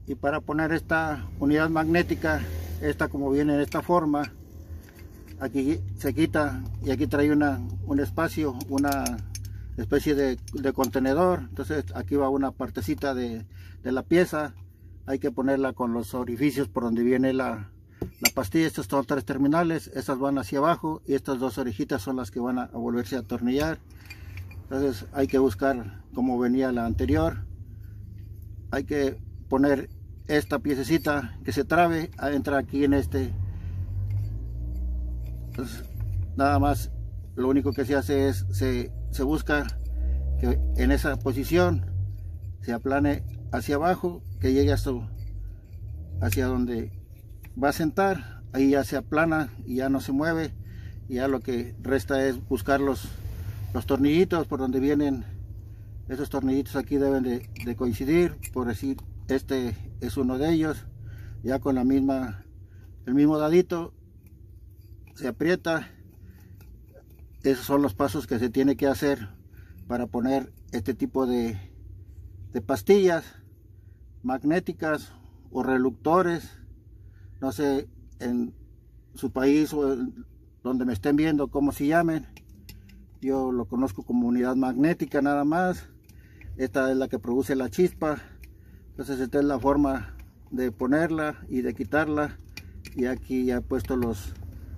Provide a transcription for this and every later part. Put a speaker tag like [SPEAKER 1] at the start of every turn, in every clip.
[SPEAKER 1] Y para poner esta unidad magnética, esta como viene en esta forma, aquí se quita y aquí trae un espacio, una especie de contenedor. Entonces aquí va una partecita de la pieza, hay que ponerla con los orificios por donde viene la pastilla. Estos son 3 terminales, estas van hacia abajo y estas 2 orejitas son las que van a volverse a atornillar. Entonces hay que buscar como venía la anterior, hay que poner esta piececita que se trabe, entra aquí en este. Entonces nada más, lo único que se hace es se busca que en esa posición se aplane hacia abajo, que llegue hacia donde va a sentar. Ahí ya se aplana y ya no se mueve, y ya lo que resta es buscar los tornillitos por donde vienen. Esos tornillitos aquí deben de coincidir, por decir, este es uno de ellos. Ya con el mismo dadito se aprieta. Esos son los pasos que se tiene que hacer para poner este tipo de pastillas magnéticas o reductores. No sé en su país o donde me estén viendo cómo se llamen. Yo lo conozco como unidad magnética nada más. Esta es la que produce la chispa. Entonces esta es la forma de ponerla y de quitarla. Y aquí ya he puesto los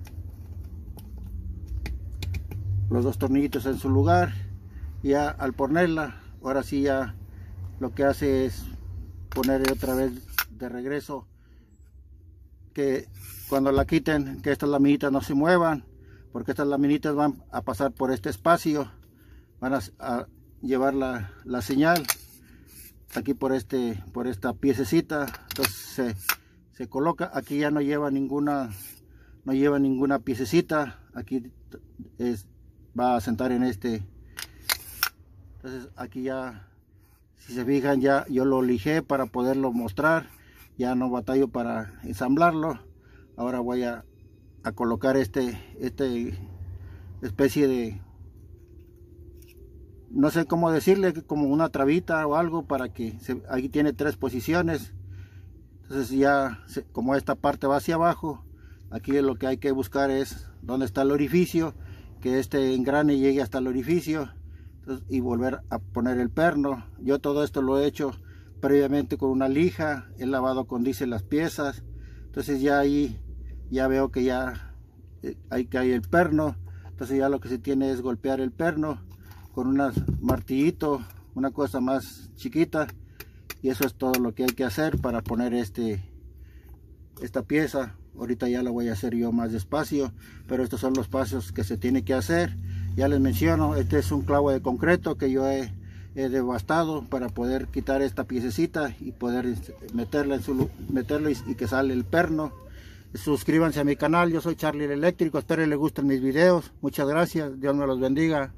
[SPEAKER 1] 2 tornillitos en su lugar. Ya al ponerla, ahora sí ya lo que hace es poner otra vez de regreso, que cuando la quiten, que estas laminitas no se muevan, porque estas laminitas van a pasar por este espacio, van a llevar la señal aquí por esta piececita. Entonces se coloca, aquí ya no lleva ninguna piececita, aquí va a sentar en este. Entonces aquí ya, si se fijan, ya yo lo lijé para poderlo mostrar, ya no batallo para ensamblarlo. Ahora voy a colocar este especie de, no sé cómo decirle, como una trabita o algo, para que aquí tiene 3 posiciones. Entonces ya como esta parte va hacia abajo, aquí lo que hay que buscar es dónde está el orificio, que este engrane llegue hasta el orificio. Entonces, y volver a poner el perno. Yo todo esto lo he hecho previamente con una lija, he lavado con diésel las piezas. Entonces ya ahí ya veo que ya ahí cae el perno. Entonces ya lo que se tiene es golpear el perno con un martillito, una cosa más chiquita, y eso es todo lo que hay que hacer para poner esta pieza. Ahorita ya la voy a hacer yo más despacio, pero estos son los pasos que se tiene que hacer. Ya les menciono, este es un clavo de concreto que yo he devastado para poder quitar esta piececita y poder meterla y que sale el perno. Suscríbanse a mi canal, yo soy Charlie el Eléctrico, espero les gusten mis videos. Muchas gracias, Dios me los bendiga.